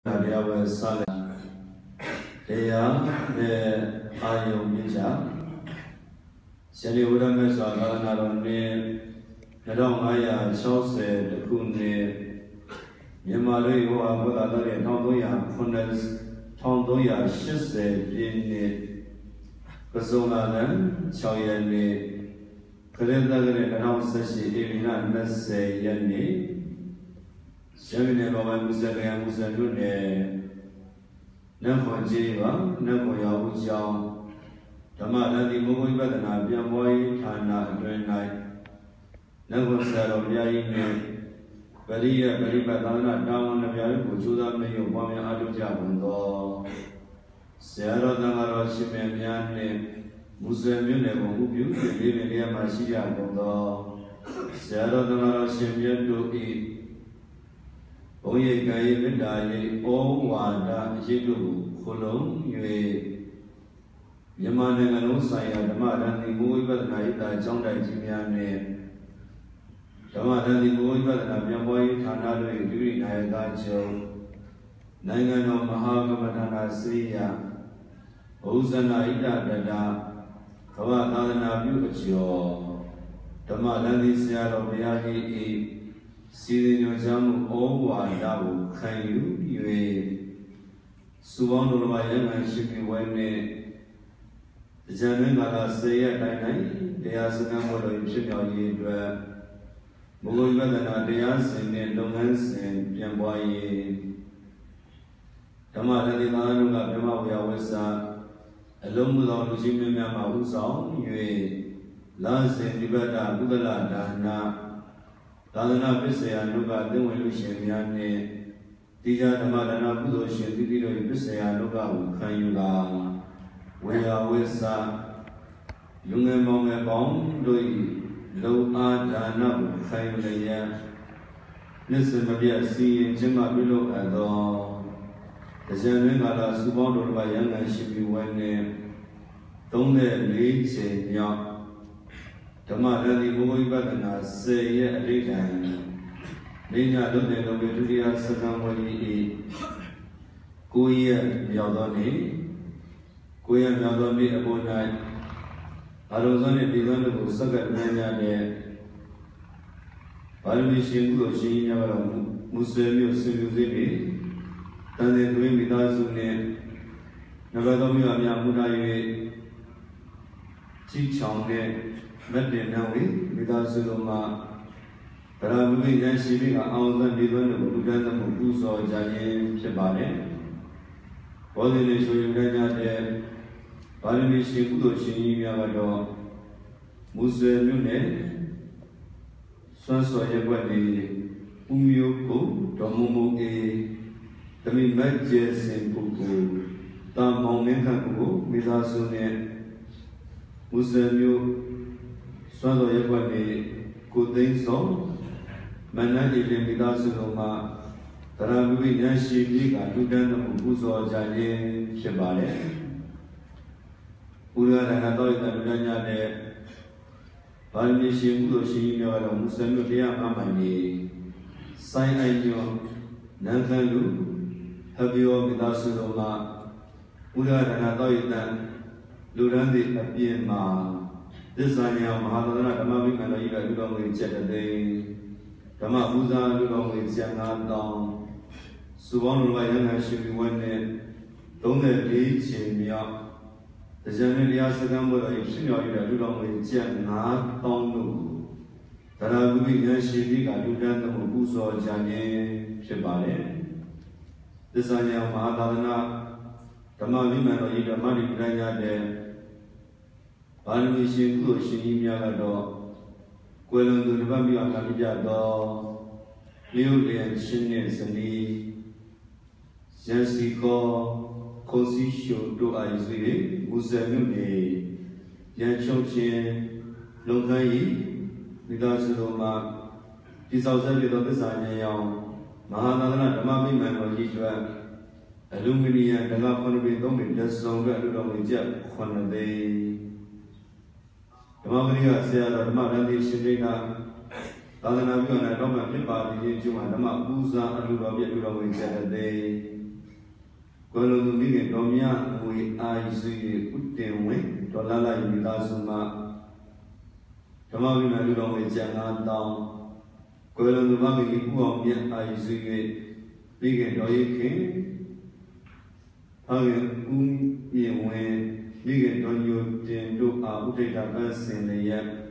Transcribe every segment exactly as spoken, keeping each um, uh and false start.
Dia wasala dia de ayam bija Seni udah mesra naron ni nadong ayah sause dekun ni Yamalu yo aku tak tahu dia tahu tu yang funas tahu tu yang sise ini kesonalan cawyan ni kerana kerana nadong sesi ini nak nasi yang ni Siapa ni bawa musa kaya musa tu ni, nak jiwa, nak yau jauh. Tapi nanti mungkin pada nabi yang boleh tanah dunia, nak sekarang dia ini, beri beri pada tanah daun nabi yang berjuda menyuruh kami adu jauh tu. Sekarang tanah rasi menyang ni, musa ni ni mungkin dia dia masih jauh tu. Sekarang tanah rasi menyang tu i Oye kaya benda ye o wada jitu kulung ye Yama dengan usaya dama dan tibu ibadah naita jong dai jimian ne dama dan tibu ibadah nabi yang boy tanah lu diri naita jong Nangan no mahakamana sriya Usana ida dada kawa tanah nabi kecil dama dan disiaro biahi i Sini macam orang tahu kayu ye, suang dulu bayang asyik ni, jangan kata saya tanya dia senang boleh cakap ye dua, mungkin kata dia senang dengan sen yang baik. Kamar nanti tangan juga memang biasa, alum muda lucu memang mahu sahun ye, langsung dibaca bukanlah dana. Tanah besar nuga dengan lucian ni, tiada nama dana budo sendiri tiada besar nuga bukan juga, waya wesa, junge monge bom doi, lau ada bukan juga, nasi biasa cuma belum ada, jadi kalau subang dulu bayang asyik ni, tunggu lecehnya. Dama dan ibu ibadah nasi ya rikan, linya dunia doa dunia sedang beri kuya yadani, kuya yadani abu naik, aruzani digan itu sangat banyak ni, palmi singgu singnya baru muslim muslim ini, tanda tu ini bidasu ni, naga doa kami abu naik, cicang ni. Mesti nawi, kita selama kalau mungkin yang sini kalau awak di mana bukan temu pusau jadi sebalik. Kalau ini soalnya ada, kalau ini sibuk tu sini ni ada muslim ni, suatu yang buat di umyuku, tamu ke, tapi macam sempuku, tamu mereka ku, kita sunyi muslim Suatu yang buat ni kuding so, mana dia kita selama terang bui yang sini kan tu dan membuat jadi sebalik. Pura dan atau itu dunia ni, kalau ni sini tu sini kalau muslim dia aman ni, saya ayo nak lu, habis kita selama pura dan atau itu luran di apian mah. Desanya mahathana dhamma bhikkhana ika luka mui cekade dhamma puja luka mui cekna tong subang lupa yang asyik wane tongde li cemia desanya dia sedang berada sini ika luka mui cekna tong lu dhamma bhikkhana asyik ika luka temu puso jane sebalik desanya mahathana dhamma bhikkhana ika mani budaya de Kalau singgu sini miara do, kuala tu lepas miara kami jado, liu lian sini seni, jensiko konsisio do aizui, muslim ni, jensoknya longkai, kita selama di sahaja kita besarnya yang mahathana dhamma bhikkhana jijwa, aluminium dengan konubi tu minta songga tu dong ijak konubi. Dhamma beriya saya dhamma nanti sini na, tanah nabi orang dhamma kita di sini cuma dhamma puja alu rabi alu rabi jadi Kalau mungkin domnya mui aisui utewe dolala yumita suma kama bina dulu mui jangan tahu kalau mungkin ibu amnya aisui bikin doi ke agen um yewe bikin donyo jendo a uteta kasenaya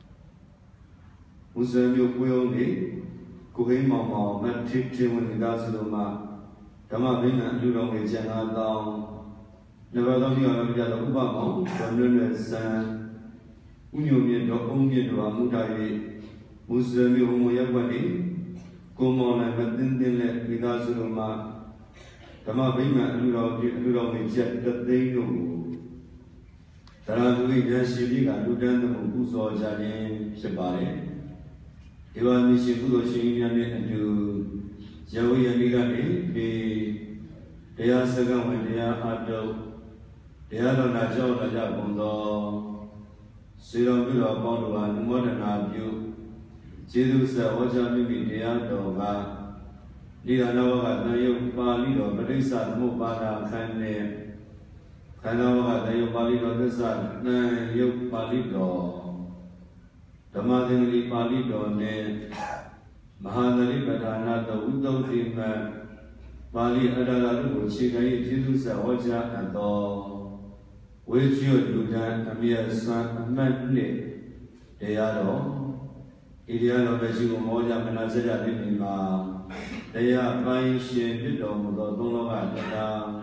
musamyo kuyo ni kuhai mama matik cewa kita selama kama bina dulu mui jangan tahu Never thought you are the Ubama, Condoners, Union, Ongi, Mutavi, Muslim, Homoyabani, Kumon, and Matin, Vidazuma, Kama Bima, Lula, Jet, that they know. Taranui, Yashidi, and Ludan, Muso, Jani, Shabari. Ivan Mishiku, Shinian, and to Jawi and Nigani, they are second when they are adult. Dia lo na jauh na jauh bondo, siram bilo bondo an modern abu, jidu sa wajah mimi dia doga, dia nawa na yuk bali do berisa mu pada kane, kanawa na yuk bali do berisa na yuk bali do, Damadini bali do ne, Mahanari badana do udo tima, bali adalah lu cikai jidu sa wajah ado. Which you do that, a mere son, a man, they are all. Ideal of Bessico Moja Menaza Lima. They are buying shade, Dom, the Dolomata.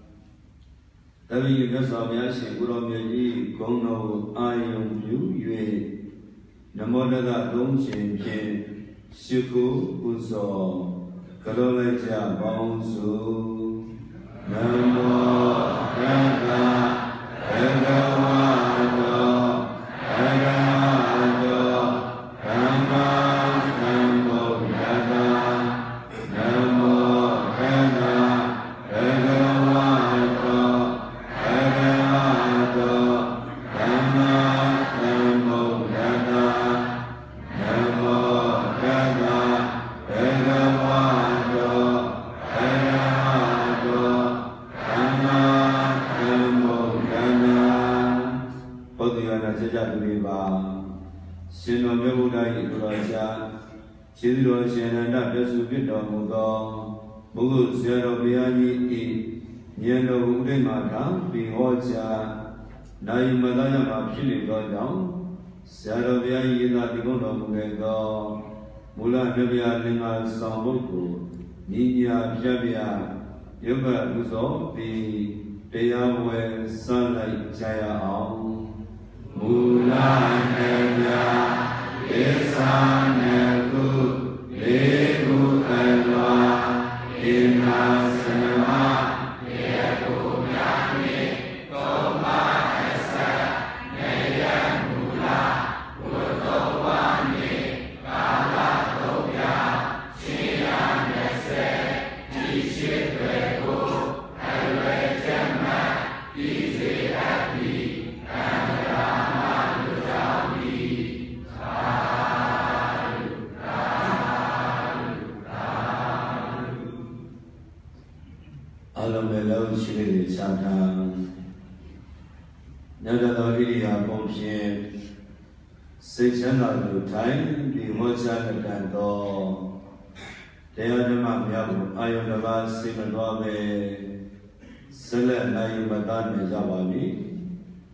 W. Gasavias, Guromi, Gono, I on you, you, the mother that don't change, Siku, Uso, Kalomeja, Bonsu, Namo, Nana. Bhagavado, Bhagavado, Namo Sambuddhaya, Namo Buddha, Bhagavado, Bhagavado, Namo Sambuddhaya, Namo Buddha, Bhagavado, Sino Mebuda Raja, Sidro Shananda, Pesupito Mugo, Bugu Zero Biani, Yellow Udemata, Bihoja, Naimadaya Pili go down, Zero Biani, Latigono Mugo, Mula Nebia Lima Sambuku, Ninya Jabia, Yoga Muzo, the Deyawe Sunlight Jaya Aum. Mula Nebia, Esa Nebu, Lebu Elwa, Ina Senema, Lebu Yami, Toma Esa, Neya Mula, Utowani, Kala Tobia, Chia Nese, Ishi Lebu, Elwe Jema, Easy Happy. Alomelo Shiri Satan Nada Idia Pompier Section of the time, the Mocha Canto Teodama Yabu, Ayonava Simadwabe Sele Nayumatan Javani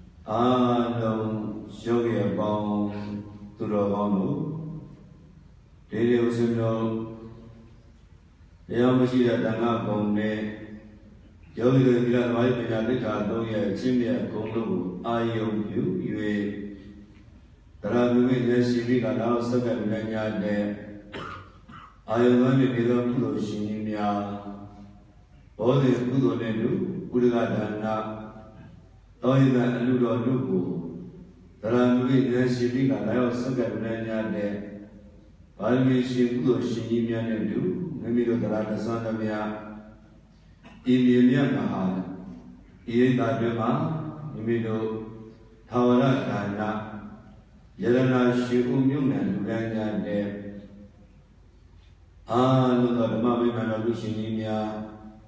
Alom Shogi Bong Turovano Dede Usuno Yamashida Danga Bone Yogi Villa Vipina, Doya, Chimia, Kongo, Ayo, you, you, Tarabu, Nessica, now second Nanya there. I only did a Pushimia. All this good Nenu, Udana, Toya, Ludo, Lubu, Tarabu, Nessica, now second Nanya there. I'll be she Pushimia and do, maybe the Rata Sandamia. Emilia Maha, Ieda Dema, Imido, Tawara Dana, Yelena Shium and Ranya de Ah, no, the Mami Manalushinia,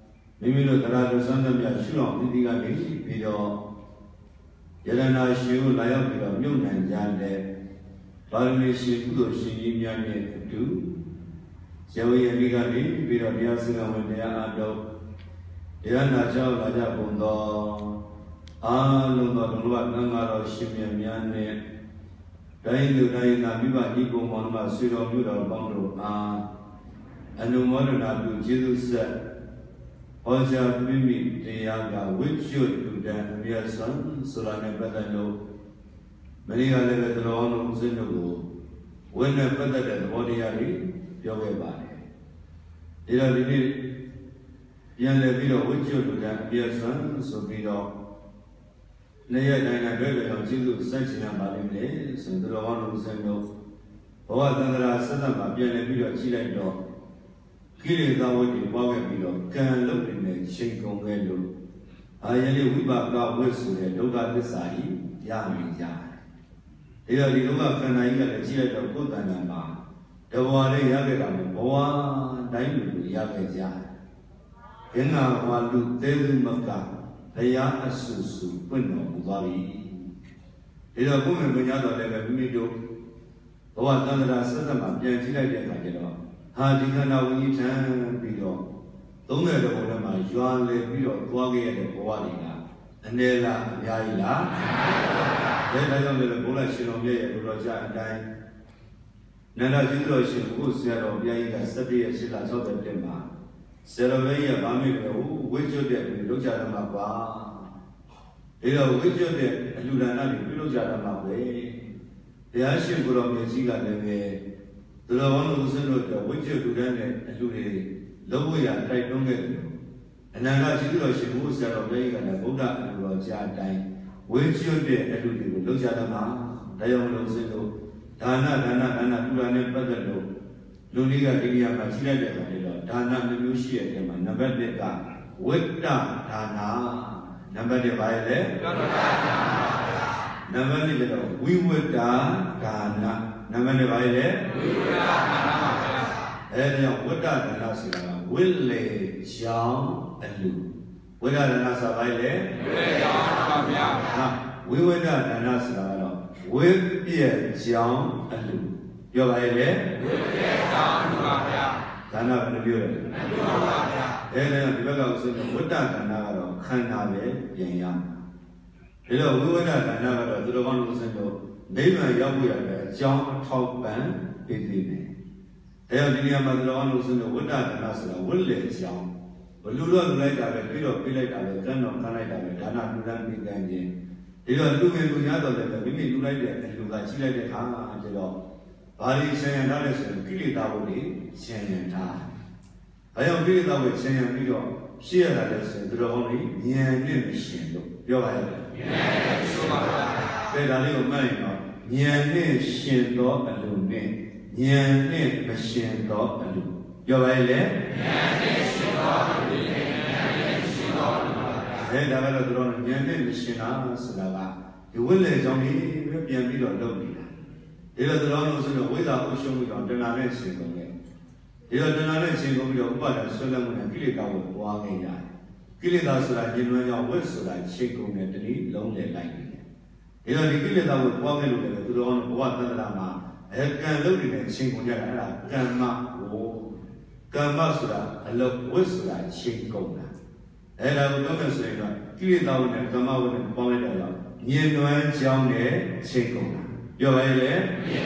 မိမိတို့တရားတော်စံသမျှရှုအောင်ဒီကနေပြီးတော့ယရနာရှိကိုလာရောက်ပြီးတော့မြုပ်နှံကြတဲ့ပါရမီရှိကုသိုလ်ရှင်ကြီးများနဲ့အတူဇဝေယမိကနေပြီးတော့တရားစင်ကဝင်တရားအားထုတ်တရားနာကြောက်လာကြပုံတော်အားလုံးသောလူ့ဘသံဃာတော်ရှင်မြတ်များနဲ့တိုင်းလူတိုင်းနာမိဘဒီကုံမောင်မဆွေတော်မျိုးတော်ပေါင်းတို့အားအနုမောဒနာပြုကျေးဇူးဆက်ဟောကြားမိမိတရားကဝိကျွတ်တူတဲ့အမြတ်စွာဆိုတာနဲ့ပတ်သက်လို့မရိယာလည်းပဲတော်အောင်လို့ဦးဇင်းတို့ကိုဝိနဲ့ပတ်သက်တဲ့သဘောတရားတွေပြောခဲ့ပါတယ်။ဒီတော့ဒီနေ့ပြန်လည်ပြီးတော့ဝိကျွတ်တူတဲ့အမြတ်စွာဆိုပြီးတော့နေရတိုင်းနဲ့တွေ့ကြအောင်ကျေးဇူးဆက်ချင်ရပါလိမ့်မယ်ဆိုတော့တော်အောင်လို့ဦးဇင်းတို့ဘဝသန္တရာဆက်သက်မှာပြန်လည်ပြီးတော့ကြည့်လိုက်တော့ကိလေသာဝတ္တိပွားခဲ့ပြီးတော့ကံလုပ်နေတဲ့ချိန်ကုန်ခဲ့လို့အာယလေးဝိပါကဝိဆိုတဲ့ဒုက္ခသစ္စာကြီးရမြင်ကြတယ်။ဒါကြောင့်ဒီဒုက္ခခန္ဓာကြီးကလည်းကြည့်လိုက်တော့ကိုယ်တဏ္ဍာမှာတဘဝလေးရခဲ့တာမျိုးဘဝတိုင်းလူရခဲ့ကြတယ်။ဘင်္ဂဝါလူသေးလူမကတရားအဆူဆူပွင့်တော်မူသွားပြီ။ဒါကြောင့်ဘုမေပညာတော်လည်းပဲမိမိတို့ဘဝတန္တရာဆက်သက်မှာပြန်ကြည့်လိုက်တဲ့အခါကျတော့ဟာဒီခန္ဓာဝိညာဉ်ထမ်းပြီးတော့သုံးတဲ့ဘဝထဲမှာရွာလေပြီးတော့သွားခဲ့ရတဲ့ဘဝတွေကအနည်းလားအများကြီးလားဒါကြောင့်လည်းဘုရားရှင်တော်မြတ်ရဲ့ဘုရားကြားအတိုင်းနန္ဒကျေးဇူးတော်ရှင်ဘုရားတော်ဘုရားကြီးကစက်တည့်ရဲ့ရှစ်လ၆၀ပြည့်မှာဆရာတော်ရဲ့ဗာမိကိုဝိကျွတ်တဲ့လူလောက်ကြတယ်မှာပါဒါတော့ဝိကျွတ်တဲ့အလူဒါနတွေပြုလုပ်ကြတယ်မှာပဲတရားရှင်ဘုရားမြတ်ကြီးကလည်းပဲသူတော်ဘာလို့ဦးဇင်းတို့ဝိကျွတ်လူတန်းတဲ့အလူတွေလုံးဝရတိုက်တွန်းခဲ့တယ်အနန္တကျေးဇူးတော်ရှင်ဘုရားတော်ဘုရားကြီးကလည်းဗုဒ္ဓအလူတော်ကြားအတိုင်းဝိကျွတ်တဲ့အလူတွေကိုလောက်ကြတယ်မှာဒါကြောင့်လို့ဦးဇင်းတို့ဒါနဒါနဒါနပြုတာနဲ့ပတ်သက်လို့လူကြီးကဒီနေရာမှာကြီးလိုက်တဲ့အခါကျတော့ဒါနမျိုးမျိုးရှိတဲ့မှာနံပါတ်တစ်ကဝိတ္တဒါနနံပါတ်တစ်ပါရဲ့လေဝိတ္တဒါနနံပါတ်နှစ်ကတော့ဝိဝိတ္တဒါနနံပါတ်တစ်ပါရဲ့လေဝိဝိတ္တဒါနပါဗျာအဲဒါကြောင့်ဝိတ္တဒါနဆိုတာကဝိလေချောင်းအလူဝိတ္တဒါနဆိုတာပါရဲ့လေဝိလေချောင်းပါဗျာဟာဝိဝိတ္တဒါနဆိုတာကတော့ဝိပြည့်ချောင်းအလူပြောပါရဲ့လေဝိပြည့်ချောင်းလူပါဗျာဒါနဘယ်လိုပြောလဲမပြောပါဗျာအဲဒါဒီဘက်ကဆိုရင်ဝိတ္တဒါနကတော့ခန္ဓာပဲပြင်ရမှာဒါတော့ဝိဝိတ္တဒါနကတော့သူတော်ကောင်းလို့ဆိုတော့နိဗ္ဗာန်ရောက်ဖို့ရတဲ့အကြောင်းအထောက်ပံ့ပေးပေးမယ်ဒါကြောင့်ဒီနေရာမှာသူတော်ကောင်းလို့ဆိုတော့ဝိတ္တဒါနဆိုတာဝိလေအကြောင်းဘလူတော့လူလိုက်တာပဲပြီးတော့ပြီးလိုက်တာပဲကံတော်ခံလိုက်တာပဲဒါနလူတန်းပြီးကံခြင်းဒီတော့လူငယ်လူများတော်လည်းမိမိလူလိုက်တဲ့အလူကကြီးလိုက်တဲ့အခါကျတော့ဘာလို့ဆင်ရံထားလဲဆိုရင်ကိလေသာဘုတွေဆင်ရံထား။ဒါကြောင့်ကိလေသာဘုဆင်ရံပြီးတော့ရှေ့ရတာလဲဆိုရင်သူတော်ကောင်းကြီးဉာဏ်နဲ့မရှင်လို့ပြောပါရဲ့။ဉာဏ်နဲ့ရှင်ပါပါ။ဒါဒါလေးကိုမှတ်ရင်တော့ဉာဏ်နဲ့ရှင်သောအလူနဲ့ဉာဏ်နဲ့မရှင်သောအလူပြောပါရဲ့လေ။ဉာဏ်နဲ့ရှင်သောအလူနဲ့ဉာဏ်နဲ့ရှင်သောအလူပါ။အဲဒါကတော့သူတော်ဉာဏ်နဲ့မရှင်တာဆိုတာကဒီဝိလေကြောင့်ဒီပဲပြန်ပြီးတော့လုပ်နေတာဒီလိုတော်လို့ဆိုတော့ဝိဇ္ဇာဥရှုံးမှုကြောင့်တဏှာနဲ့ရှင်ကုန်တယ်ဒီလိုတဏှာနဲ့ရှင်ကုန်ပြီးတော့ဥပါဒံဆွဲလမ်းမှုနဲ့ကိလေသာကိုပွားခဲ့ရတယ်ကိလေသာဆိုတာဉာဏ်လွှမ်းကြောင့်ဝိဆိုတာရှင်ကုန်တဲ့တနည်းလုံးနဲ့လိုက်နေတယ်ဒီလိုဒီကိလေသာကိုပွားခဲ့လို့လည်းသူတော်ဘဝတဏှာမှာအဲကံလုပ်နေတဲ့ရှင်ကုန်ကြတာအဲ့ဒါကမ္မဟိုကမ္မဆိုတာအလုပ်ဝိဆိုတာရှင်ကုန်တာအဲ့ဒါကိုပြောမယ်ဆိုရင်တော့ကိလေသာနဲ့ကမ္မဝိနဲ့ပေါင်းလိုက်တော့ဉာဏ်လွှမ်းကြောင်းနဲ့ရှင်ကုန်တာပြောပါရဲ့လေ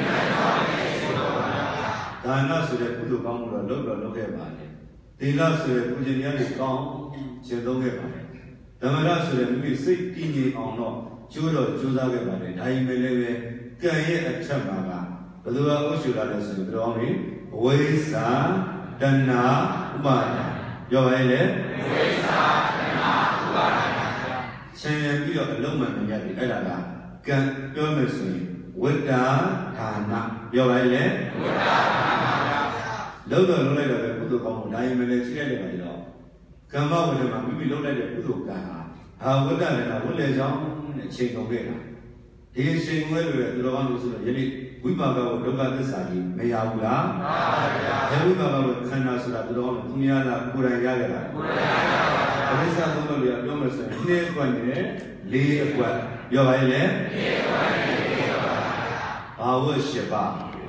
ဒါနဆိုတဲ့ကုသိုလ်ကောင်းမှုတော့လုပ်တော့လုပ်ခဲ့ပါလေသီလဆိုတဲ့ကုသိုလ်များတွေကောင်းကျင့်သုံးခဲ့ပါလေဓမ္မရဆိုတဲ့မိမိစိတ်တည်ငြိမ်အောင်တော့ကျိုးတော့ကြိုးစားခဲ့ပါလေဒါပေမဲ့လည်းပဲကံရဲ့အထက်မှာကဘယ်လိုအုပ်ရှုလာလဲဆိုရင်တော်ပြီဝိဇ္ဇာတဏှာဥပါဒံပြောပါရဲ့လေဝိဇ္ဇာတဏှာဥပါဒံဆင်ရပြီးတော့အလုံးမှန်မြတ်တယ်အဲ့ဒါကကံပြောမယ်ဆိုရင်ဝိတ္တဒါနပြောပါလေဝိတ္တဒါနပါဗျာလုံးတော့လုံးလိုက်တော့ကုသိုလ်ကောင်းမှုဒါရင်မလည်းချိန်လိုက်တယ်ပါတော့ကမ္မဝိတ္တမှာမိမိလုံးလိုက်တဲ့ကုသိုလ်ကံဟာအာဝိတ္တလည်းဝိလေကြောင့်နဲ့ချိန်ကုန်ခဲ့တာဒီချိန်ကုန်ခဲ့လို့သူတော်ကောင်းလို့ဆိုတော့ယနေ့ဝိပါကကိုဒုက္ခသစ္စာကြီးမရဘူးလားမှန်ပါဗျာဒီဝိပါကကိုခန္ဓာဆိုတာသူတော်ကောင်းလို့သူများလားကိုယ်တိုင်ရခဲ့တာကိုယ်တိုင်ရပါစာသုံးလို့ရပြောမယ်ဆိုရင်နှစ်အကွက်နဲ့လေးအကွက်ပြောပါလေဘာဝရှိပါ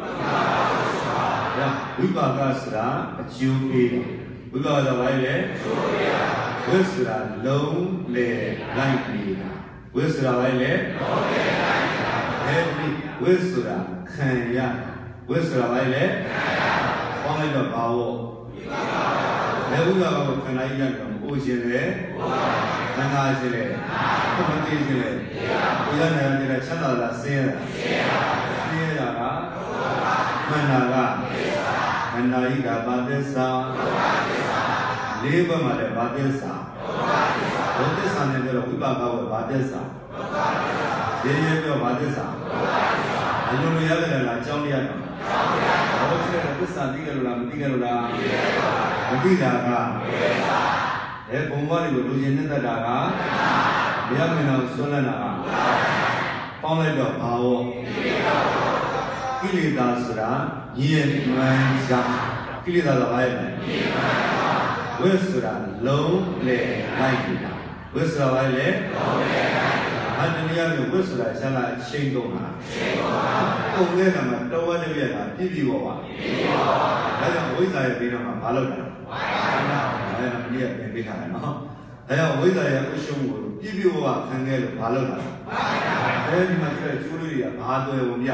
ဝိပါကဆိုတာအကျိုးပေးတယ်ဝိပါကဘာလဲဝိဆိုတာလုံးလေလိုက်နေတာဝိဆိုတာဘာလဲလုံးလေလိုက်တာအဲဒီဝိဆိုတာခံရဝိဆိုတာဘာလဲခံရပေါင်းလိုက်တော့ဘာဝလေဝိပါကကိုခံလိုက်ရတော့အိုးရှင်လေခန္ဓာရှင်လေဘုမတိရှင်လေဒီရနေတယ်ချမ်းသာလားဆင်းရဲလားဆင်းရဲတာကခန္ဓာကခန္ဓာဤကဘာသစ္စာလေးဘက်မှာလည်းဘာသစ္စာဘုသစ္စာနဲ့ပြောဝိပါကဝဘာသစ္စာရင်းရင်းပြောဘာသစ္စာအလိုလိုရတယ်လားအကြောင်းတရားတော့ဘောချစ်တဲ့သစ္စာသိကြလို့လားမသိကြလို့လားမသိတာကအဲဘုံဘဝတွေကိုလူချင်းနဲ့တတ်တာကဘုရားမင်းတော်ဆွမ်းလန်းတာကပေါင်းလိုက်တော့ဘာဝကိလေသာဆိုတာရည်မှန်းရာကိလေသာကဘာလဲဝိဆိုတာလုံးလေလိုက်တာဝိဆိုတာဘာလဲလုံးလေလိုက်တာအတ္တနိယမျိုးဝိဆိုတာဆန္ဒအချိန်ကုန်တာချိန်ကုန်တာကုန်တဲ့ကမှာတောဝတ္တပြက်ကပြည့်ပြည့်ပေါ်ပါပြည့်ပြည့်ပေါ်ပါဒါကြောင့်ဝိဇ္ဇာရဲ့ဘေးနားမှာဘာလုပ်တာဝိုင်းတာဒါကြောင့်ဒီကပြန်ပေးထားတယ်နော်ဒါကြောင့်ဝိဇ္ဇာရဲ့အရှုံးကိုပြည့်ပြည့်ပေါ်ပါခံခဲ့လို့ဘာလုပ်တာဝိုင်းတာအဲဒီမှာကျတဲ့ကျိုးလေးတွေကဘာသွယ်ဝင်ပြ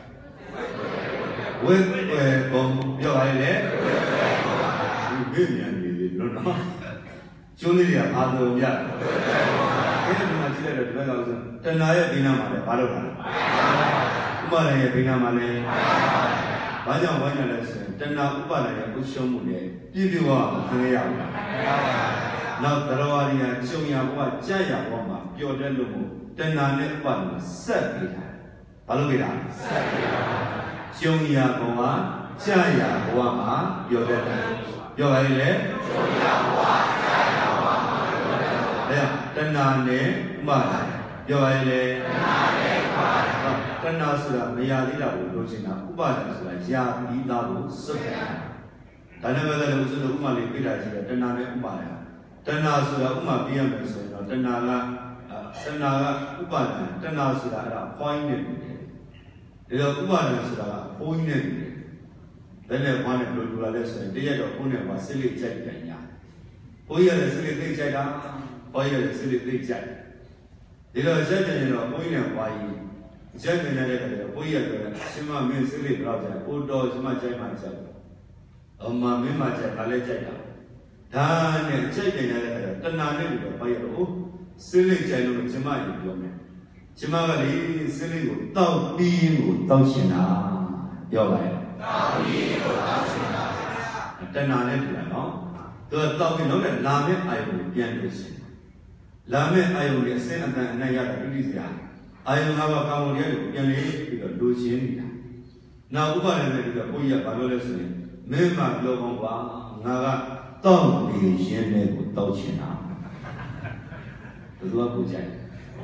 ဝိသွယ်ပုံပြောပါလေဒီမြင်နေတယ်လို့နော်ကျိုးလေးတွေကဘာသွယ်ဝင်ပြအဲဒီမှာကြည့်လိုက်တော့ဒီဘက်ကဆိုတဏှာရဲ့ဘေးနားမှာလည်းဘာလုပ်တာလဲဥပါဒရဲ့ဘေးနားမှာလည်းဘာကြောင့်ဘာကြောင့်လဲဆိုရင်တဏှာဥပါဒရဲ့အရှုံးမှုနဲ့ပြည့်ပြည့်ဝဝခံရရအောင်နောက်တရားဝါရီယာကျုံရဘဝကြက်ရဘဝမှာပျော်တဲ့လို့မို့တဏှာနဲ့ဥပါဒမှာဆက်ပြီးတာဘာလို့ပေးတာဆက်ပြီးတာကျုံရဘဝကြက်ရဘဝမှာပျော်တဲ့ပြောပါလေကျုံရဘဝကြက်ရဘဝမှာပျော်တဲ့အဲတဏှာနဲ့ဥပါဒပြောပါလေတဏှာနဲ့ဥပါဒတဏှာဆိုတာမရသေးတာကိုလိုချင်တာဥပါဒဆိုတာယာပြီးသားကိုစွတ်တယ်ဒါနဲ့ပဲလို့ဆိုလို့ဥမာလေးပြတာရှိတယ်တဏှာနဲ့ဥပါဒတဏှာဆိုတာဥမာပြရမယ်ဆိုရင်တော့တဏှာကတဏှာကဥပါဒတဏှာဆိုတာအဲ့ဒါ point နဲ့ပြီးတယ်ဒါတော့ဥပါဒဆိုတာက point နဲ့ပြီးတယ်ဘယ်နဲ့ဘာနဲ့လို့လိုလာလဲဆိုရင်တရက်တော့ကိုယ်နဲ့ပါစိတ်လေးကြိုက်တယ်ညာဘိုးရတဲ့စိတ်လေးသိကြိုက်တာဘိုးရတဲ့စိတ်လေးသိကြိုက်ဒီလိုဆက်တယ်ရင်တော့ဘိုးရနဲ့ပါရင်ဆက်တယ်တဲ့ကလေးဘိုးရကရှင်မမင်းစိတ်လေးတော့ကြိုက်အိုတော်ရှင်မကြိုက်မှကြိုက်အမမင်းမကြိုက်ဘာလဲကြိုက်တာဒါနဲ့ကြိုက်တယ်တဲ့ကလေးတဏှာနဲ့ပြီးတော့ဘိုးရတော့စိတ်လေးကြိုက်လို့ရှင်မရင်ပြောမယ်ရှင်မကလေစိတ်လေးကိုတောက်ပြီးကိုတောက်ရှင်တာပြောပါရဲ့တောက်ပြီးကိုတောက်ရှင်တာတဏှာနဲ့တူတယ်နော်သူကတောက်ပြီးတော့လာမယ့်အာယုကိုပြန်လို့ရှင်လာမယ့်အာယုရဲ့အစင်းအတန်အနက်ရတာပြည့်စရာအာယုငါးပါးကောင်းတဲ့ကိုပြန်လေးပြီးတော့လိုချင်နေတာနောက်ဥပါဒနဲ့ပြီးတော့ဘုရားဘာလို့လဲဆိုရင်မင်းမပြောကောင်းပါငါကတောက်နေရင်းနဲ့ကိုတောက်ချင်တာဘယ်လိုကိုကြိုက်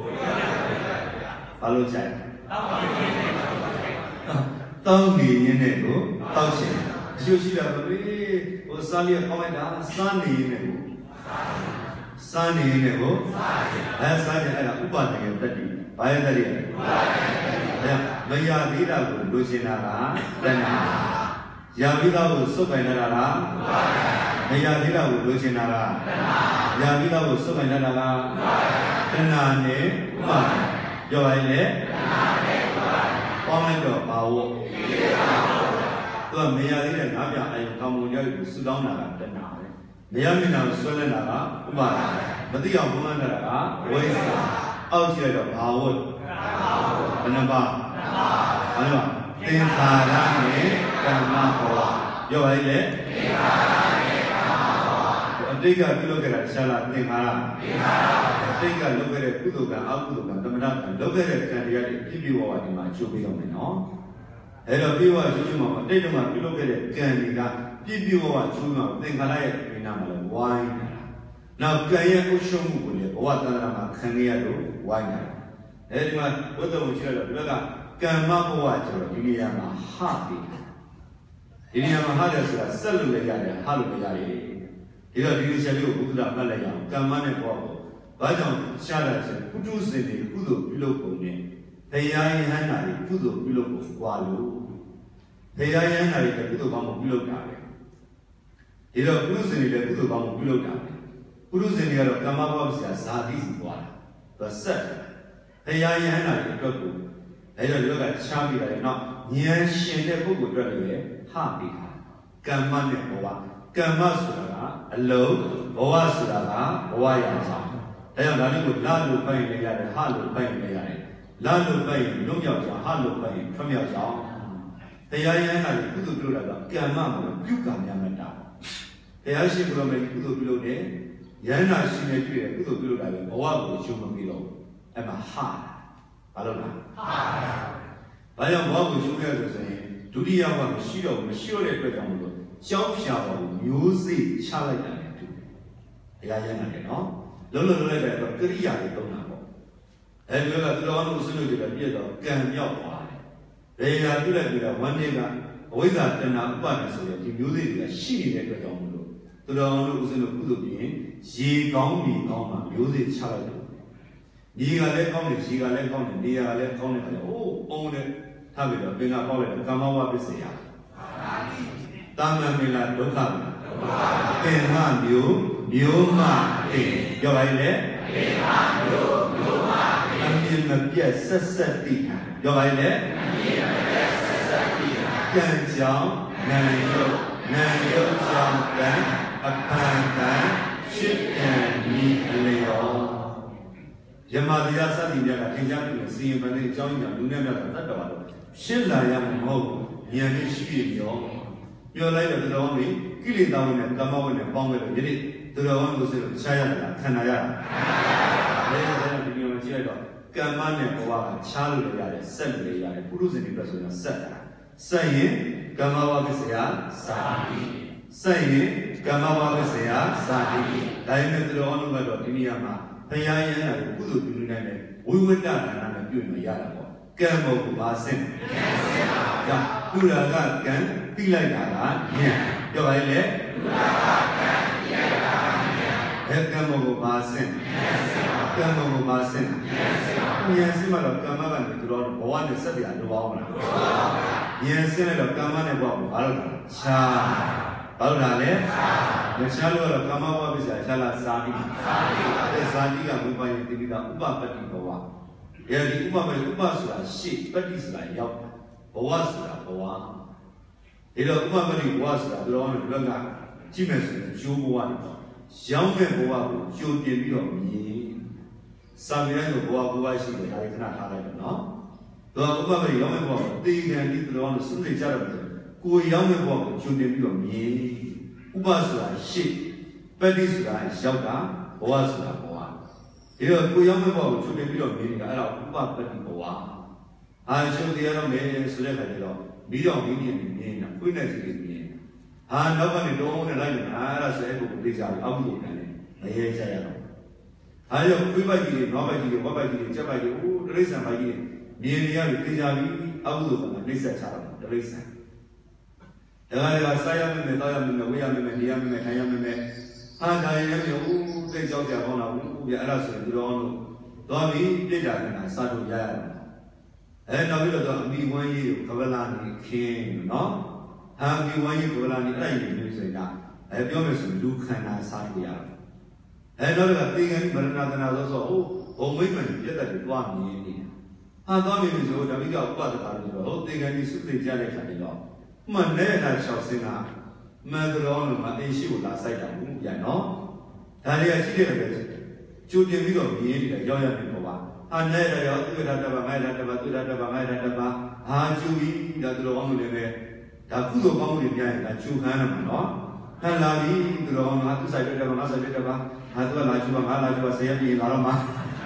ဘာလို့ကြိုက်တောက်နေရင်းနဲ့ကိုတောက်ချင်တာရှိရှိတာပဲဟိုစားလျက်ခေါင်းလိုက်တာစားနေရင်းနဲ့ကိုစားနေနေကိုအဲစားနေအဲ့ဒါဥပါဒရဲ့တက်တည်ဘာရဲ့တက်တည်လဲဥပါဒရဲ့မရသေးတာကိုလိုချင်တာကတဏှာရပြီးသားကိုစွတ်ပိုင်နေတာကဥပါဒမရသေးတာကိုလိုချင်တာကတဏှာရပြီးသားကိုစွတ်ပိုင်နေတာကဥပါဒတဏှာနဲ့ဥပါဒပြောပါရင်လေတဏှာနဲ့ဥပါဒပေါင်းလိုက်တော့ဘာဝသူကမရသေးတဲ့ငါးပြအယုံကောင်းမှုရောက်ကိုစုတောင်းတာကတဏှာပဲမရမင်းတော်ဆွဲနေတာကဥပါဒမသိအောင်ဘုံန်းနေတာကဝိဇ္ဇာအောက်ကြည့်တော့ဘာဝတ်ဘယ်နှပါဘာလဲသင်္ခါရနဲ့ကမ္မဘောပြောပါလေသင်္ခါရနဲ့ကမ္မဘောအတိတ်ကပြုလုပ်ခဲ့တာရှာလာသင်္ခါရသင်္ခါရအတိတ်ကလုပ်ခဲ့တဲ့ကုသိုလ်ကံအကုသိုလ်ကံသမဏကံလုပ်ခဲ့တဲ့ကံတရားတွေပြည့်ပြည့်ဝဝဒီမှာချုပ်ပြီးတော့မယ်နော်အဲ့တော့ပြေဝကျွတ်ကျွတ်မှာအတိတ်ကပြုလုပ်ခဲ့တဲ့ကံတွေကပြည့်ပြည့်ဝဝကျွတ်မှာသင်္ခါရရဲ့ဝိညာဉ်မှာလည်းဝိုင်းနောက်ကံရဲ့အရှုံးမှုကိုလည်းဘဝတဏ္ဍာမှာခံရလို့ဝိုင်းတယ်အဲဒီမှာဝတ္တဝချရတော့ဒီဘက်ကကမ္မဘဝကျတော့ဒီနေရာမှာဟပြီဒီနေရာမှာဟတယ်ဆိုတာဆက်လို့လည်းရတယ်ဟလို့လည်းရတယ်ဒီတော့ဒီလိုချက်လေးကိုဘုရားမှတ်လိုက်ရအောင်ကမ္မနဲ့ဘောကိုဘာကြောင့်ရှားတာဆိုကုတုစင်တွေကုသိုလ်ပြုလုပ်ပုံနဲ့တရားယဟန္တာတွေကုသိုလ်ပြုလုပ်ပုံကွာလို့တရားယဟန္တာတွေလည်းကုသိုလ်ကောင်းမှုပြုလုပ်တာပဲဒီတော့ကုတုစင်တွေလည်းကုသိုလ်ကောင်းမှုပြုလုပ်တာပဲကုတုစင်တွေကတော့ကမ္မဘောဆရာဇာတိစီပွားတာသူဆက်တရားယဟန္တာတွေအတွက်ကိုအဲဒါဒီတော့ကချားပြီးတာလေနော်ဉာဏ်ရှင်တဲ့ပုဂ္ဂိုလ်အတွက်လည်းဟပြီးတာကမ္မနဲ့ဘဝကမ္မဆိုတာကအလုံးဘဝဆိုတာကဘဝရာဇာဒါကြောင့်ဒါလေးကိုလာလို့ပိုင်နေရတယ်ဟလို့ပိုင်နေရတယ်လာလို့ပိုင်လွတ်မြောက်ကြောင်းဟလို့ပိုင်ထွတ်မြောက်ကြောင်းတရားရဟန်းကလည်းကုသိုလ်ပြုလုပ်တာကကမ္မမလို့ပြုကံများမတာတရားရှိဘုရားမေကုသိုလ်ပြုလုပ်တယ်ယန္နာရှိနေတွေ့တယ်ကုသိုလ်ပြုလုပ်တာပဲဘဝကိုရှုံးမပြီးတော့အဲ့မှာဟာဘာလို့လဲဟာဘာကြောင့်ဘဝကိုရှုံးခဲ့လို့ဆိုရင်ဒုတိယဘဝမရှိတော့မရှိတော့တဲ့အတွက်ကြောင့်မလို့ကြောက်ဖြာပါဘူးမျိုးစေ့ချလိုက်တာလေတူတရားရဟန်းကလည်းနော်လုံးလုံးလိုက်တဲ့တော့ကရိယာတွေသုံးတာပေါ့အဲဒီကသူတော်တို့ဆွေးနွေးကြတယ်ပြည့်တော့ကံမြောက်သွားတယ်ဒါကပြုလိုက်ပြီးတော့ဝမ်းနေကအဝိဇ္ဇာတဏှာဥပါဒ်ဆိုတဲ့ဒီမျိုးစေ့တွေကရှိနေတဲ့အတွက်ကြောင့်မလို့သူတော်တို့ဦးဇင်းတို့ကုသိုလ်ပြင်ရေကောင်းမြေကောင်းမှာမျိုးစေ့ချလိုက်တယ်ဒီကလည်းကောင်းတယ်ရေကလည်းကောင်းတယ်နေရာကလည်းကောင်းတယ်အိုးပုံနဲ့ထားပြီးတော့ပင်ကပေါက်လိုက်တော့ကမ္မဝပစ္စယတာမန်မလာဒုက္ခပင်မမျိုးမျိုးမအေးပြောပါလေပင်မမျိုးမျိုးမအေးအမြင်မပြတ်ဆက်ဆက်တည်ပြောပါလေအမြင်မပြတ်ဆက်ဆက်တည်ကံကြောင့်နာယုတ်နာယုတ်ကြောင့်ကံအပန်းတန်ရှိကံဤအလျောယမတရားစသည်များကထင်ရှားပြီးစီရင်ပန်တဲ့အကြောင်းအရာလူနဲ့များကတတ်တော်တော့ရှင်းလာရမှာမဟုတ်ဘူးဉာဏ်နဲ့ရှိပြီရောပြောလိုက်တော့တော်မီကိလေသာဝင်နဲ့ကမ္မဝင်နဲ့ပေါင်းခဲ့လို့ယနေ့သူတော်ကောင်းလို့ဆိုလို့ခြားရတာခန္ဓာရတာအဲဒါကဒီလိုကြည့်လိုက်တော့ကမ္မနဲ့ဘဝကခြားလို့ရတယ်ဆက်လို့ရတယ်ပုရုဇဉ်တွေပဲဆိုတော့ဆက်တာဆက်ရင်ကမ္မဝကစရာစာတိဆက်ရင်ကမ္မဝကစရာစာတိဒါပေမဲ့သူတော်ကောင်းလို့ကတော့ဒီနေရာမှာဘုရားရဟန်းကကုသိုလ်ပြုနေတယ်ဝိဝတ္တဒါနနဲ့ပြုလို့ရတာပေါ့ကံဘုံပါစင်ကံစင်ပါဗျာကုလာကကံပြီးလိုက်တာကဉာဏ်ပြောပါလေကုလာကကံပြီးလိုက်တာကဉာဏ်အဲကံဘုံပါစင်ကံဘုံပါစင်ဉာဏ်စင်မှာတော့ကမ္မကနေသူတော်ဘဝနဲ့ဆက်ပြလိုပါအောင်လားဉာဏ်စင်လိုက်တော့ကမ္မနဲ့ဘဝကိုဘာလို့လဲခြားဘာလို့လဲမခြားလို့တော့ကမ္မဘဝပစ္စယခြားလားဇာတိဇာတိအဲဇာတိကဝိပါယတိတိကဥပပတ္တိဘဝအဲဒီဥပပတ္တိဥပဆိုတာရှေ့ပတ္တိဆိုတာရောက်ဘဝဆိုတာဘဝဒီတော့ဥပပတ္တိဘဝဆိုတာဘယ်လိုလဲဒီဘက်ကကြည့်မယ်ဆိုရင်ကျိုးဘဝတွေပေါ့ရောင်းမဲ့ဘဝကိုကျိုးတင်ပြီးတော့မြင်စာမြဲဆိုဘဝဘဝရှိတယ်ဒါတွေခဏထားလိုက်တော့နော်တော့ဥပပတ္တိရောင်းမဲ့ဘဝကိုတေခံပြီးသူတော်တို့စွန့်နေကြတယ်ကိုရောင်းမဲ့ဘဝကိုကျိုးတင်ပြီးတော့မြင်ဥပဆိုတာရှေ့ပတ္တိဆိုတာရောက်တာဘဝဆိုတာဘဝဒီတော့ကိုရောက်မဲ့ဘဝကိုချုပ်တင်ပြီးတော့မြင်နေတာအဲ့ဒါဥပပတ္တိဘဝအာရှုံတရားတော့မြင်ဆိုတဲ့ခါကျတော့မိတော်မိမြင်မြင်နေတာခွေးနဲ့စီလေးမြင်ဟာနောက်ကနေတုံးနဲ့လိုက်နေတာအဲ့ဒါဆိုအဲ့ကိုသိကြပြီအောက်ကိုကန်နေမရဲချရတော့ဟာရောခွေးပိုက်ကြီးတွေနွားပိုက်ကြီးတွေဝက်ပိုက်ကြီးတွေကြက်ပိုက်ကြီးအိုးတရိစ္ဆာန်ပိုက်ကြီးတွေမြင်နေရပြီသိကြပြီအောက်ကိုကနှိမ့်ဆက်ချတော့တရိစ္ဆာန်ဒါကလည်းစားရမယ်နဲ့တောက်ရမယ်နဲ့ဝေးရမယ်နဲ့နေရမယ်နဲ့ထိုင်ရမယ်နဲ့အာဒါရရဲ့မျိုးသိကြောက်ကြကောင်းတာဘူးပြအဲ့ဒါဆိုရင်ဒီတော့လို့သွားပြီးပြစ်တာကစားလို့ရရတယ်အဲနောက်ပြီးတော့အမိဝမ်းကြီးကိုကဗလာနေခင်းနော်အမိဝမ်းကြီးကဗလာနေအဲ့ဒီမျိုးဆိုရင်အဲပြောမယ်ဆိုလူခန္ဓာစားလို့ရတယ်အဲတော့ကသေကံမရဏတနာဆိုဆိုဟိုဘုံမိမ့်မှန်ပြတ်တဲ့တွားမြင်နေတာဟာသွားမြင်လို့ဆိုဓမ္မိကဥပဒကာလို့ဆိုတော့ဟိုသေကံကြီးစုသိကြတဲ့ခါကျတော့မှန်တဲ့အခါလျှောက်စင်းတာမှန်တော်လို့မအိရှိကိုလာဆိုင်တာဘူးပြန်နော်ဒါတွေကရှိတဲ့ပဲကျိုးတင်ပြီးတော့မြင်နေတာရောက်ရမယ်ပေါ့ပါအနဲ့ရောသူရတဘာငါရတဘာသူရတဘာငါရတဘာဟာကျူပြီးဒါသူတော်ကောင်းလို့လည်းပဲဒါကုသိုလ်ကောင်းမှုတွေပြရင်ဒါကျူခမ်းရမှာနော်ဟန်လာပြီသူတော်ကောင်းကသူဆိုင်ပြတဘာငါဆိုင်ပြတဘာဟာသူကလာကျူပါငါလာကျူပါဆရာပြည်လာတော့မှာ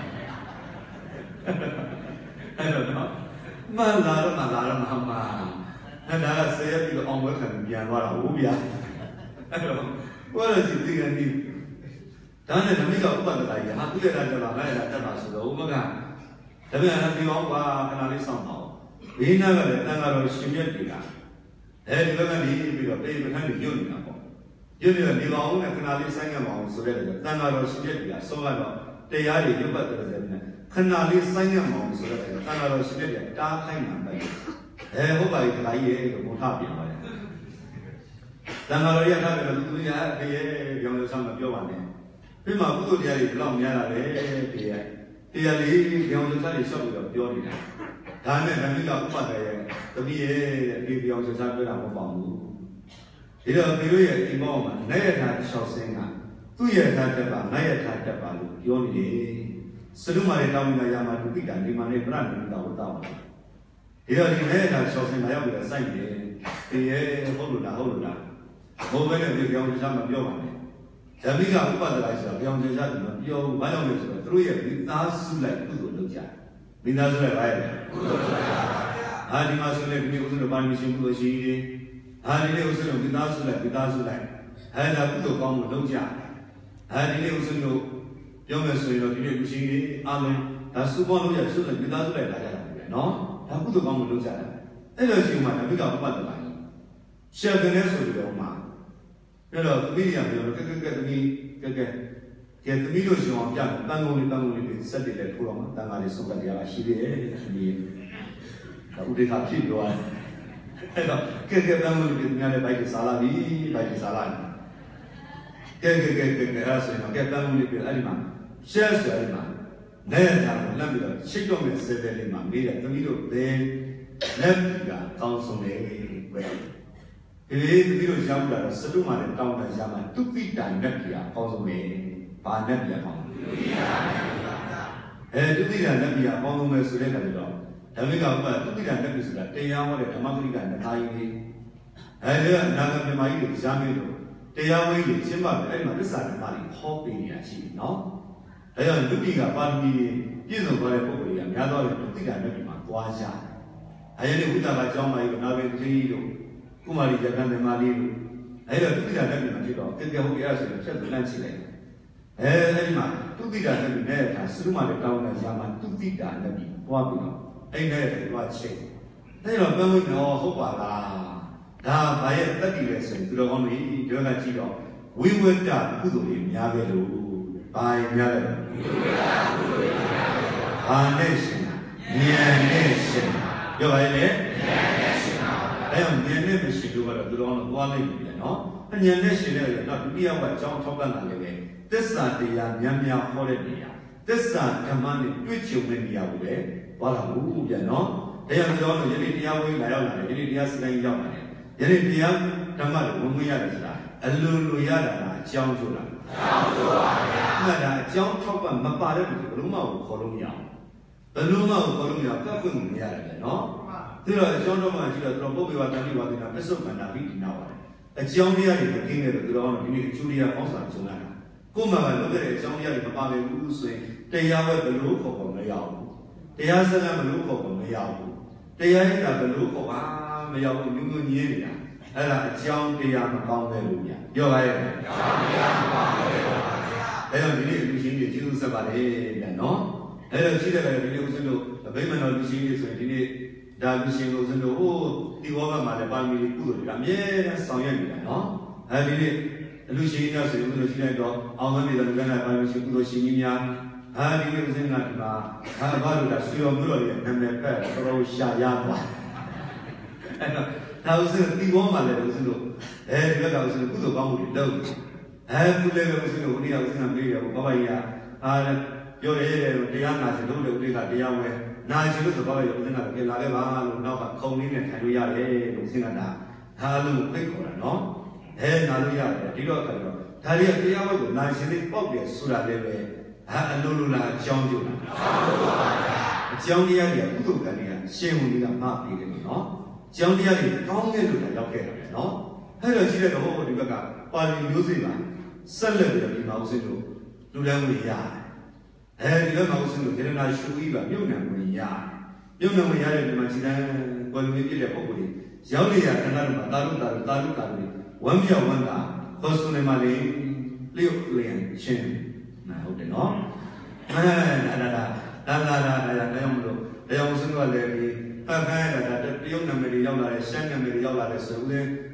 အဲ့တော့နော်မလာတော့မလာတော့မှာမှာအဲ့ဒါကဆရာပြည်အောင်ဝဲခံပြန်သွားတာဟုတ်ဗျာအဲ့တော့ဘာလို့ဒီဒီကနေဒါနဲ့ဓမ္မိကဥပဒလိုက်ဟာသူရတာတက်ပါငါရတာတက်ပါဆိုတော့ဥပကဒါပြန်ဒီအောင်ပါခဏလေးစောင့်ပါဦးဘေးနာကလည်းတန်ဃာတော်ရှင်မြတ်တွေကအဲဒီဘက်ကနေပြီးတော့ပြေပထမညွတ်နေတာပေါ့ You know, the long and canali sang among so that Tanaro Shidia, so I they are you but canali sang among so that Tanaro Shidia, dark hang. I hope I can I happy. Tanaro Yana, we have the young son of your one. Pima good day, long Yana, dear. Dear Lee, the only time is short of your dinner. Time and we got mother to be a baby on the side of Bambu. Here, the moment, never had shall sing. Two years had the bar, never had the bar, the only day. Saluma down in the Yama to be done, the money brand without doubt. Here, the never had shall sing. I have the same day. The air, hold on, hold on. Over the young son of your money. The big up the lights of young son of your one of the three years, that's like good job. Without the right. I must let me go to the one machine to see. I didn't also know without like without like. And I put a bomb with no job. I didn't also know young as you know, you see, I'm a super without like. No, I put a bomb with no job. And as you might have got about the line. Share the nest of your man. You know, the medium, you know, get me, get the medium on young, not only, not only set it at home, than I saw that I see the would have keep you on. Get the family by the salary, by the salary. Get the house and get family with Aliman. Shares the Aliman. Then, let me check on the seven man, made at the middle, then left council name. If you jump at a Saluma and town as Yaman, two feet and Nepia, also made by Nepia. And to be a Nepia, almost later the dog. Having up to be a Nepis that they are what a Mamma and the Tiny. And there another Magi examined. They are waiting, Simba, and this side of money, hoping and she, no? They are looking upon me, you know, very probably, and gather to think I Nepima, Guaja. I only put up my John, my Navi Trio. Kumari Japan and Mali. I don't think that every material, take the whole answer and set the landscape. Eh, man, two feet and the net has Suma the town as Yaman, two feet and the Wabino. Ain't there what shape. They don't know no hope. Now, by a thirty lesson to the only Jonatino, we went down to him, Yavelu, by Yavelu. Our nation, near nation. You're right. I am the name she do what the on one, you know, and your nation not to be a what John Topan living. This Sunday, Yamia holiday. This Sun commanded which you may be away. What a move, you know. They are the only Yaway, Layana, Yenidias, and Yaman. Yenidian, Tamar, Mumia, a Luluyada, John Jula. John Topan, Mapara, Luma, Columbia. The Luma, Columbia, Captain, you know. There are John Roman, Robo, and a vessel and a beat now. A Jonia in the king of the ground, Julia Constance. Kuma, look at it, Jonia in the Pali, who say, they are the look of Mayao. They are the look of Mayao. They are the look of Mayao, Nunia. And a John de Yamaluya. You're right. They are believing the Jews about it, no? They are cheated by the payment of the Jews when they Dancing goes into oh, the woman, my family, good. I'm yes, I am, no? I mean, Luciana, so you see that dog, how many of them I was going to see Yan, I didn't say that, I about that, so you're and the pet, for Shayama. I was in the woman that was in the head, I was in the good of the I have to live with the I was in a video of Baba. And your head, the young as a little bit at the young way. Now, she looks about it, and I get like a now, calling it, and we are here, looking at that. Hallelujah, quick, no? Hey, Naluya, Tigo, Talia, the hour, nice in it, obvious, Sura Leve, Lulula, John Juna. John Dia, Pukania, Shemu, Mapi, no? John Dia, Tom, okay, no? Hello, she had a whole Ribaga, but in New Zealand, celebrate in Mausino, to them we are. Hey, the Mausino, didn't I show even, you know, we are. You know, we are in Machina, when we did a hobby. Jaulia, another Taru, Taru, Taru, one year, one day, first name Mali, Liu Lian, Chin. I hope they know. Ah, la la la la la, I am the Yamsuno lady. I had that the young lady, young lady, send them the young lady, so then.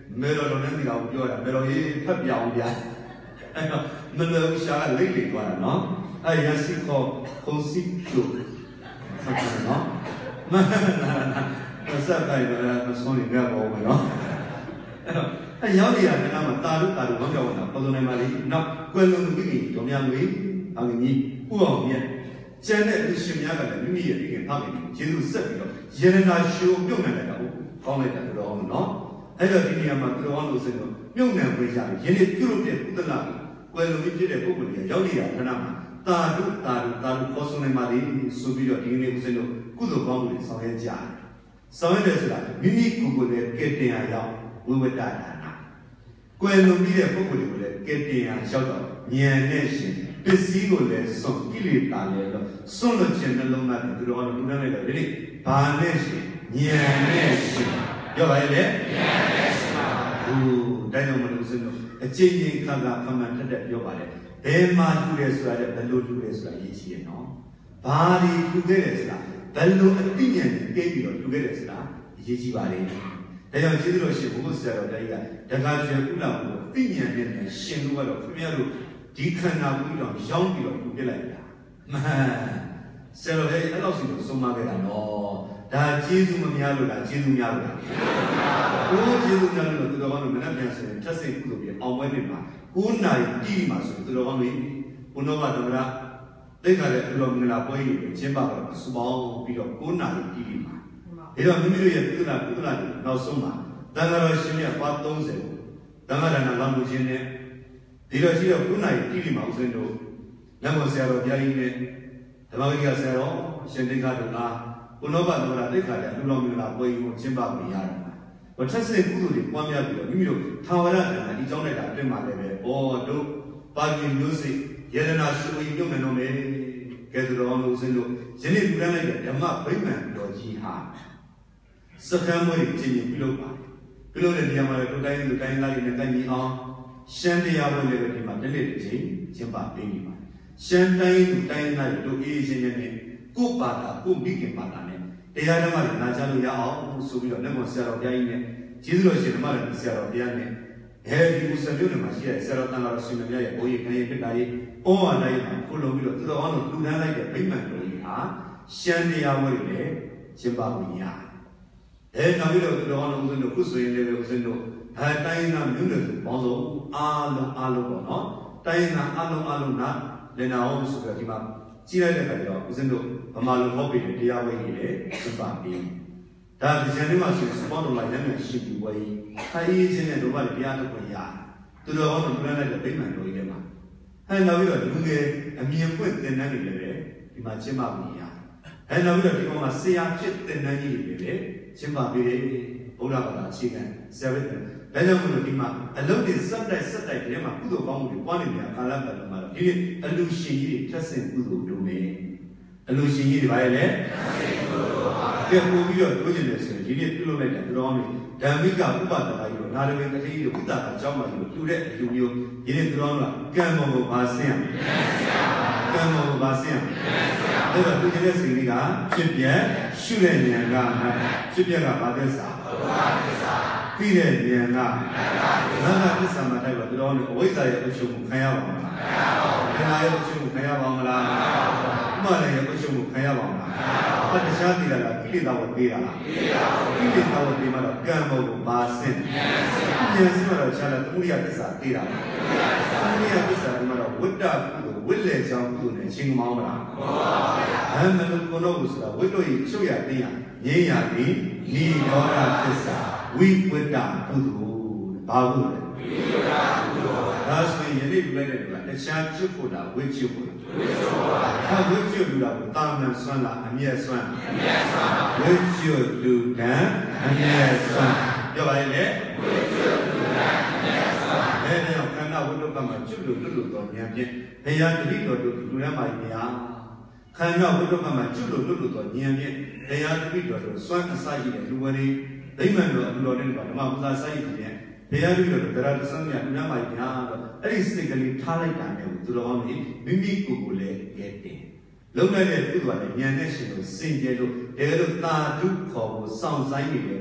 မေတော်တော်နဲ့ဒီကောင်ပြောတာမေတော်ကြီးဖက်ပြောင်းပြအဲ့တော့မလို့ရှာကလိမ့်လေသွားတာနော်အဲ့ရစီခေါ်ခေါ်စီတို့ဟုတ်တယ်နော်မမဆက်တိုင်းတော့မဆုံးနေကြပါဘူးနော်အဲ့တော့အဲ့ရောက်နေရတယ်ကမှတာတို့တာတို့ဘောင်းပြောင်းတာပေါ်စုံနေပါလိနောက်ကွယ်လုံးပြီးပြီတော်များငွေအောင်ကြီးဥအောင်မြတ်ကျန်တဲ့လူရှင်များကလည်းမိမိရဲ့ဒီကဖောက်နေကျေးဇူးဆက်ပြီးတော့ယေရနာရှိုးပြုတ်နိုင်တယ်တော့ကောင်းလိုက်တယ်တော်အောင်နော်အဲ့တော့ဒီနေရာမှာတော်အောင်လို့ဆိုတော့မြုပ်နှံပေးကြတယ်ယနေ့ပြုတ်လို့တဲ့ကုသလကွယ်လုံးပြီးဖြစ်တဲ့ပုဂ္ဂိုလ်ကြီးရောက်နေတာခဏမှာတာတို့တာတို့တာတို့ပေါ်စုံနေပါလိဆိုပြီးတော့ဒီနေ့ဦးဇင်းတို့ကုသိုလ်ကောင်းမှုတွေဆောင်ရွက်ကြတယ်ဆောင်ရွက်တယ်ဆိုတာမိမိကိုယ်ကိုယ်နဲ့ကဲတင်ရရောက်ဝိဝတ္တဒါနကွယ်လုံးပြီးတဲ့ပုဂ္ဂိုလ်တွေကိုလည်းကဲတင်ရရောက်တော့ဉာဏ်နဲ့ရှင်ပစ္စည်းကိုလည်းစွန့်ကိလေသာလည်းတော့စွန့်လို့ခြင်းနှလုံးသားသူတော်ကလူနဲ့လည်းဒီနေ့ဘာနဲ့ရှင်ဉာဏ်နဲ့ရှင်ပြောပါလေဉာဏ်နဲ့ရှင်ပါဘူးဒါကြောင့်မလို့ဆိုတော့အကျဉ်းချင်းခါကဖမှန်တက်တက်ပြောပါလေဘယ်မှာလူရဲဆိုတာတဲ့ဘယ်လိုလူရဲဆိုတာရေးချင်ရနော်ဘာဒီလူခဲ့တယ်ဆိုတာဘယ်လိုအသိဉာဏ်ကို깨ပြီးတော့လူခဲ့တယ်ဆိုတာရေးကြည့်ပါလေဒါကြောင့်ကျေးဇူးတော်ရှင်ဘုရားဆရာတော်တိုင်းကတခါကျွယ်ဥလာကိုအသိဉာဏ်နဲ့ရှင်လို့ကတော့ခင်ဗျားတို့ဒီခန္ဓာကိုယ်တော့ရောင်းပြီးတော့ပြစ်လိုက်တာမှန်ဆရာတော်ရဲ့အဲ့လောက်စီတော့ဆုံးမခဲ့တာနော်ဒါကျေးဇူးမများလို့လားကျေးဇူးများလို့လားဘိုးကျေးဇူးများလို့သူတော်ကောင်းတို့မနှက်ပြန်ဆိုရင်ထက်စိတ်ကုသိုလ်ပြီးအောင်ပွဲနေမှာကိုးနိုင်တီးမှာဆိုသူတော်ကောင်းတွေဘုနောကသမရသိခါတဲ့သူတော်မင်္ဂလာပွဲကြီးကိုကျင်းပတော့စပေါင်းပြီးတော့ကိုးနိုင်တီးပြီးမှာဒါတော့မိမိတို့ရဲ့ကုသလကုသလတွေနောက်ဆုံးမှာသံဃာတော်ရှင်မြတ်ပါသုံးဆယ်ကိုသံဃာဒါနလောင်းမှုခြင်းနဲ့ဒီလိုရှိတော့ခုနိုင်တိတိမှာဦးဇင်းတို့လက်မဆရာတော်ဘုရားကြီးနဲ့ဓမ္မဂိကဆရာတော်ရှင်တိခါတို့ကဘုနောဘသမရတိခါတဲ့လူတော်မင်္ဂလာပွဲကြီးကိုကျင်းပပြီးရတယ်။ဘာထက်စင်ကုသိုလ်တွေပွားများပြီးတော့မိမိတို့ထာဝရဓမ္မဒီကြောင်းလိုက်တာအတွင်းမှာလည်းပဲဩတို့ပါဠိမျိုးစိယေရနာရှိဝိပြုတ်မယ်တော့မယ်ကဲသူတော်အောင်ဦးဇင်းတို့ယနေ့ပြုရလိုက်တဲ့ဓမ္မဗိမာန်တော်ကြီးဟာစကံမွေးကျင့်ကြံပြုလုပ်ပါပြုလုပ်တဲ့နေရာမှာတို့တိုင်းတို့တိုင်းသားတွေနဲ့ကန်ကြီးအောင်ရှမ်းတရားဝင်လည်းဒီမှာတလေးတစ်ချိန်ကျင်းပပေးနေပါတယ်ရှမ်းတိုင်းသူတိုင်းသားတွေတို့အေးအေးချင်းချင်းနဲ့ကိုယ့်ဘာသာကိုယ့်မိခင်ဘာသာနဲ့တရားဓမ္မတွေနာကြားလို့ရအောင်ဆိုပြီးတော့လက်မဆရာတော်ဘုရားကြီးနဲ့ကျေးဇူးတော်ရှင်ဓမ္မတော်ဆရာတော်ဘုရားနဲ့အဲဒီဥစ္စာမျိုးတွေမှာရှိတဲ့ဆရာတော်တန်ခါတော်ရှင်မြတ်ရဲ့ဘိုးကြီးခရင်ဖြစ်တာကြီးဩဝါဒရေးမှာခုလုံးပြီးတော့သူတော်အောင်လို့လူတန်းလိုက်တဲ့ဗိမာန်တော်ကြီးဟာရှမ်းတရားဝင်လည်းကျင်းပလို့ရတယ်အဲနောက်ပြီးတော့သူတော်အောင်လို့ဦးဇင်းတို့ခုဆိုရင်လည်းဦးဇင်းတို့အဲတိုင်းသားမျိုးတွေဆိုပေါင်းစုံအားလုံးအားလုံးပေါ့နော်တိုင်းသားအားလုံးအားလုံးကလည်းနာအောင်ဆိုတော့ဒီမှာကြီးလိုက်တဲ့အခါကျတော့ဦးဇင်းတို့ဗမာလူဟောပြီးတဲ့တရားဝဲကြီးလည်းစပါပြီးဒါဒီဇန်ထဲမှာဆိုစပေါတော်လိုက်တဲ့မြန်ရှိပြီးဝဲကြီးခိုင်းရေးခြင်းနဲ့တို့ဘာလဲတရားထုတ်ခွင့်ရသူတော်ကောင်းတို့ပြန်လိုက်တဲ့ဗိမာန်တော်ကြီးထဲမှာအဲနောက်ပြီးတော့လူငယ်အမြင်ပွင့်သင်တန်းတွေလည်းပဲဒီမှာကျင်းပပြီးရအဲနောက်ပြီးတော့ဒီကောင်မှာဆရာဖြစ်သင်တန်းကြီးတွေလည်းပဲကျင်းပပြီးတယ်ဘုရားဘာသာအခြေခံဆရာဝိတ္တဒါကြောင့်မို့လို့ဒီမှာအလုပ်တွေစက်တိုက်စက်တိုက်ထဲမှာကုသိုလ်ကောင်းမှုတွေပွားနေတဲ့အခါလာပတ်မှာတော့ဒီနေ့အလူရှင်ကြီးတွေထက်ဆင်ကုသိုလ်လုပ်မယ်အလူရှင်ကြီးတွေဘာလဲလဲထက်ဆင်ကုသိုလ်ပါကဲပို့ပြီးတော့ပြောချင်တယ်ဆိုရင်ဒီနေ့ပြုလုပ်လိုက်တဲ့တော်တော်မျိုးဓမ္မိကဥပဒနာကြီးတို့နာရဝေတတိတို့ဥဒ္ဒါအကြောင်းမှလို့ပြုတဲ့အလူမျိုးဒီနေ့တော်တော်ကကံပေါ်ကိုပါဆင်းရကံပေါ်ကိုပါဆင်းရဒါတော့သူတဲ့สิ่งလေးကဖြစ်ပြရှုတဲ့ဉာဏ်ကဖြစ်ပြကဘာသက်စာဘုရားသစ္စာပြီးတဲ့ဉာဏ်ကငါးသစ္စာမှာတိုက်ပါတော်တော်နဲ့အဝိဇ္ဇာရဲ့အချုပ်ကိုခံရပါမလားခံရပါဘူးခန္ဓာရဲ့အချုပ်ကိုခံရပါမလားဥပါဒရဲ့အချုပ်ကိုခံရပါမလားအတခြားတိရလားကိလေသာကိုပေးတာလားကိလေသာကိုပေးမှတော့ကံပေါ်ကိုပါဆင်းဉာဏ်ဆင်းဉာဏ်ဆင်းတော့ခြားတဲ့သမုဒိယသစ္စာပေးတာလားသမုဒိယသစ္စာကမှတော့ဝိတ္တကုဝိလေချောင်းကုနဲ့ရှင်းမောင်းမလားမှန်ပါဗျာအမှန်လို့ကိုတော့ဆိုတာဝိတ္တရဲ့ချုပ်ရသိရငြိမ်းရသည်နိရောဓသစ္စာဝိဝိတ္တကုသိုလ်ဘာကုလဲဝိဝိတ္တကုသိုလ်ဒါဆိုရင်ယနေ့ပြလိုက်တဲ့ကတခြားချွတ်ဖို့တာဝိချွတ်ဖို့လားဝိချွတ်ဖို့ပါအဲဝိချွတ်လူတာကိုတာမန်ဆွမ်းလားအမျက်ဆွမ်းအမျက်ဆွမ်းဝိချွတ်လူတန်အမျက်ဆွမ်းပြောပါလေဝိချွတ်လူတန်အမျက်ဆွမ်းအဲဒါကြောင့်ခန္ဓာဝိတ္တကမှာကျွတ်လို့လွတ်လို့တော့ဉာဏ်ဖြင့်ဘုရားတတိတော်တို့လူရမ်းပါများခန္ဓာဝိတ္တကမှာကျွတ်လို့လွတ်လို့တော့ဉာဏ်ဖြင့်ဘုရားတတိတော်တို့စွမ်းအစရှိတဲ့လူဝရီဒိမန်တော်အလိုတော်နဲ့ဓမ္မပူဇာဆိုင်ကြီးနဲ့ဘုရားတတိတော်ဒရာတဆန်းမြတ်လူရမ်းပါများတော့အဲ့ဒီစိတ်ကလေးထားလိုက်တာနဲ့သူတော်ကောင်းကြီးမိမိကိုယ်ကိုလည်းကဲတင်လုံးလိုက်တဲ့ကုသိုလ်နဲ့ဉာဏ်နဲ့ရှင်လို့စင်ကြယ်လို့တကယ်လို့တာဓုခေါ်ကိုစောင့်ဆိုင်နေတဲ့ပုဂ္ဂိုလ်တွေ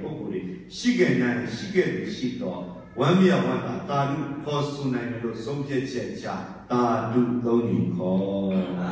ရှိခဲ့နိုင်ရှိခဲ့တယ်ရှိတော့ဝမ်းမြောက်ဝမ်းသာတာဓုခေါ်ဆိုနိုင်တယ်လို့ဆုံးဖြတ်ချက်ချတာဓုသုံးညီခေါ်